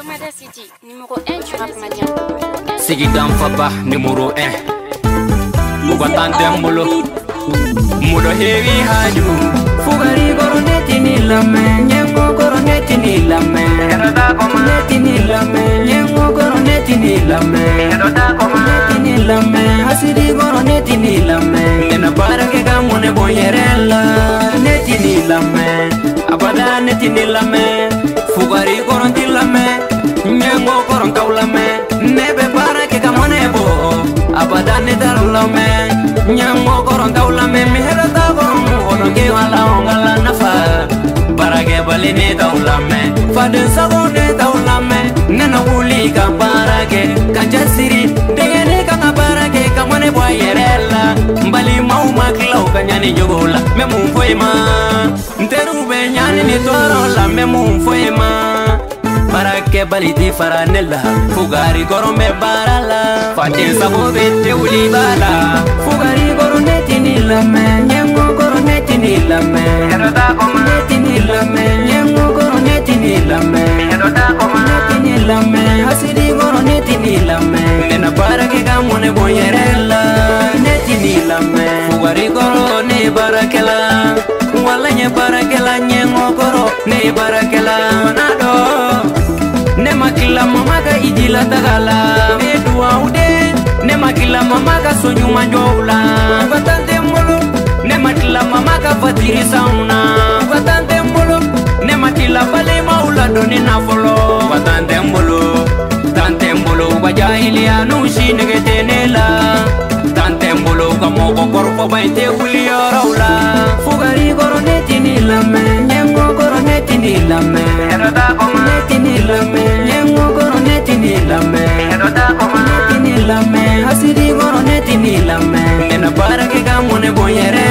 Armada City, numéro 1 du rap malien. Sigidam Faba, numéro 1. Bugatan Molo Mudo Heavy Haju Fugari Coroneti ni lame, Nyengo Coroneti ni lame, Coroneti ni lame, Nyengo Coroneti ni lame, Coroneti ni lame, Asidi Coroneti ni lame, Nena para que camone boyerella, Neti ni lame, Abada neti ni lame, Fugari Coronti lame, Nyengo Coronta lame, Nebe para que camone bo, Abada netar lame, Nyengo Coronta lame, Miherata Ono ke wala ongala nafa barage balene taulame fadin sabone taulame nana wuli ka barage kanjasiri degene ka barage kamane boyerella mbali mau maklau kanyani jogola memu foima nteru be nyani ni torola memu foima barake baliti faranella fugari gorombe barala fadin sabobe te wuli bala fugari goroneti ni lame nyengo Coroneti ni lame, Coroneti ni lame, Nyengo Coroneti ni lame, Coroneti ni lame, Asidi Coroneti ni lame, Nena para que camone boyerella, Neti ni lame, Fugari Coro ne barakela, Walanya barakela Nyengo Coro ne barakela, Manado, ne makila mamaga idila tagala, ne duaude, ne makila mamaga sonyu manjola, batante molo. Nematila mama ka fatiri sauna Watante mbolo Nematila bale maula doni na folo Watante mbolo Tante mbolo Wajahili anushi negetenela Tante mbolo Kamoko korpo bainte uli oraula Fugari Coroneti ni lame Nyengo Coroneti ni lame Coroneti ni lame Nyengo Coroneti ni lame Coroneti ni lame Asidi Coroneti ni lame Nena para que camone boyere